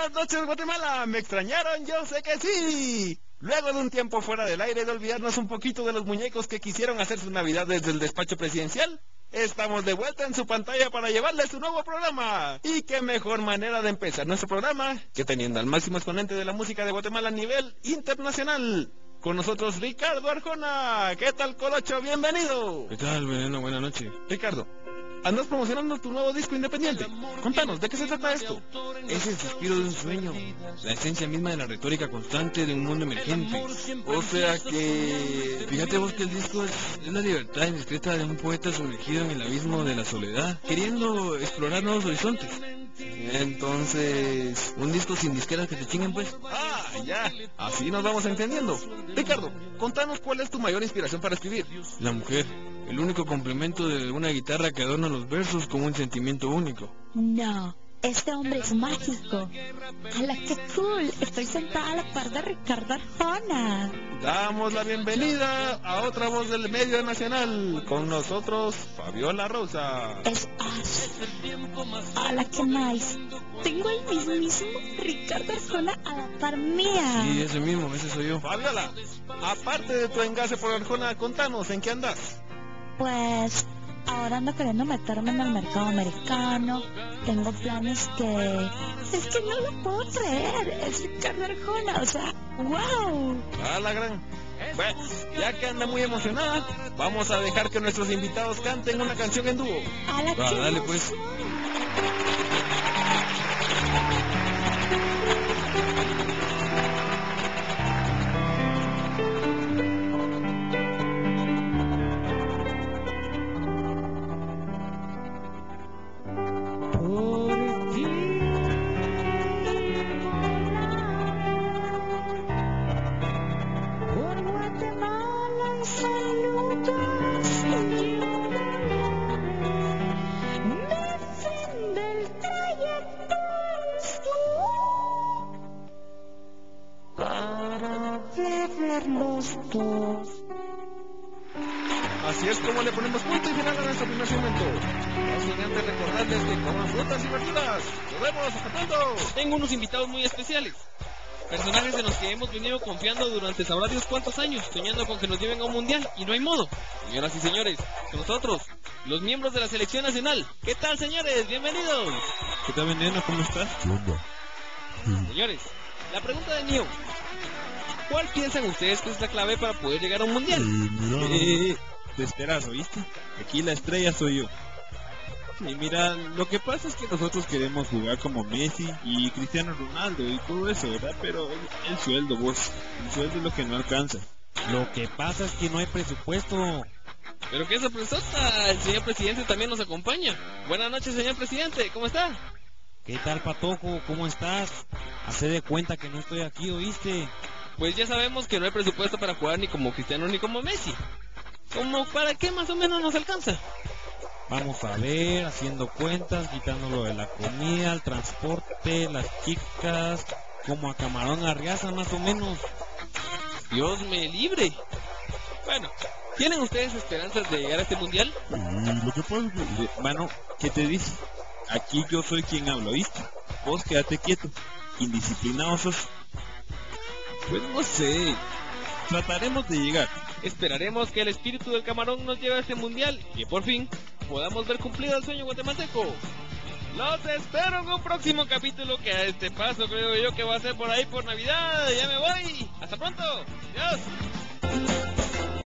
Buenas noches, Guatemala. ¿Me extrañaron? Yo sé que sí. Luego de un tiempo fuera del aire, de olvidarnos un poquito de los muñecos que quisieron hacer su Navidad desde el despacho presidencial, estamos de vuelta en su pantalla para llevarles su nuevo programa. Y qué mejor manera de empezar nuestro programa que teniendo al máximo exponente de la música de Guatemala a nivel internacional. Con nosotros Ricardo Arjona. ¿Qué tal, Colocho? Bienvenido. ¿Qué tal, Veneno? Buenas noches. Ricardo, andas promocionando tu nuevo disco independiente. Contanos, ¿de qué se trata esto? Es el suspiro de un sueño, la esencia misma de la retórica constante de un mundo emergente. O sea que... Fíjate vos que el disco es la libertad indiscreta de un poeta sumergido en el abismo de la soledad, queriendo explorar nuevos horizontes. Entonces... Un disco sin disqueras que te chinguen, pues. Ah, ya. Así nos vamos entendiendo. Ricardo, contanos cuál es tu mayor inspiración para escribir. La mujer, el único complemento de una guitarra que adorna los versos con un sentimiento único. No, este hombre es mágico. ¡Hala, qué cool! Estoy sentada a la par de Ricardo Arjona. Damos la bienvenida a otra voz del medio nacional. Con nosotros, Fabiola Rosa. Es ¡hala, qué nice! Tengo el mismísimo Ricardo Arjona a la par mía. Sí, ese mismo, ese soy yo. Fabiola, aparte de tu enlace por Arjona, contanos, ¿en qué andas? Pues ahora ando queriendo meterme en el mercado americano. Tengo planes que... Es que no lo puedo creer. Es Ricardo Arjona, o sea, ¡wow! A la gran. Bueno, ya que anda muy emocionada, vamos a dejar que nuestros invitados canten una canción en dúo. ¡Hala, qué Dale, pues. Así es como le ponemos punto y final a nuestro primer segmento. No sin antes recordarles que coman frutas y verduras. Nos vemos, hasta pronto. Tengo unos invitados muy especiales. Personajes en los que hemos venido confiando durante sabrá Dios cuántos años, soñando con que nos lleven a un mundial, y no hay modo. Señoras y señores, con nosotros, los miembros de la selección nacional. ¿Qué tal, señores? Bienvenidos. ¿Qué tal, Veneno? ¿Cómo estás? Señores, la pregunta de mío. ¿Cuál piensan ustedes que es la clave para poder llegar a un mundial? Te esperas, ¿oíste? Aquí la estrella soy yo. Y mira, lo que pasa es que nosotros queremos jugar como Messi y Cristiano Ronaldo y todo eso, ¿verdad? Pero el sueldo, vos, el sueldo es lo que no alcanza. Lo que pasa es que no hay presupuesto. Pero qué sorpresota, el señor presidente también nos acompaña. Buenas noches, señor presidente, ¿cómo está? ¿Qué tal, Patojo? ¿Cómo estás? Hacé de cuenta que no estoy aquí, ¿oíste? Pues ya sabemos que no hay presupuesto para jugar ni como Cristiano ni como Messi. ¿Cómo para qué más o menos nos alcanza? Vamos a ver, haciendo cuentas, quitándolo de la comida, el transporte, las chicas, como a Camarón Arriaza más o menos. Dios me libre. Bueno, ¿tienen ustedes esperanzas de llegar a este mundial? Lo que pasa es que... Mano, ¿qué te dice? Aquí yo soy quien habla, ¿viste? Vos quédate quieto. Indisciplinado sos. Pues no sé. Trataremos de llegar. Esperaremos que el espíritu del camarón nos lleve a este mundial y que por fin podamos ver cumplido el sueño guatemalteco. Los espero en un próximo capítulo que a este paso creo yo que va a ser por ahí por Navidad. Ya me voy. Hasta pronto. Adiós.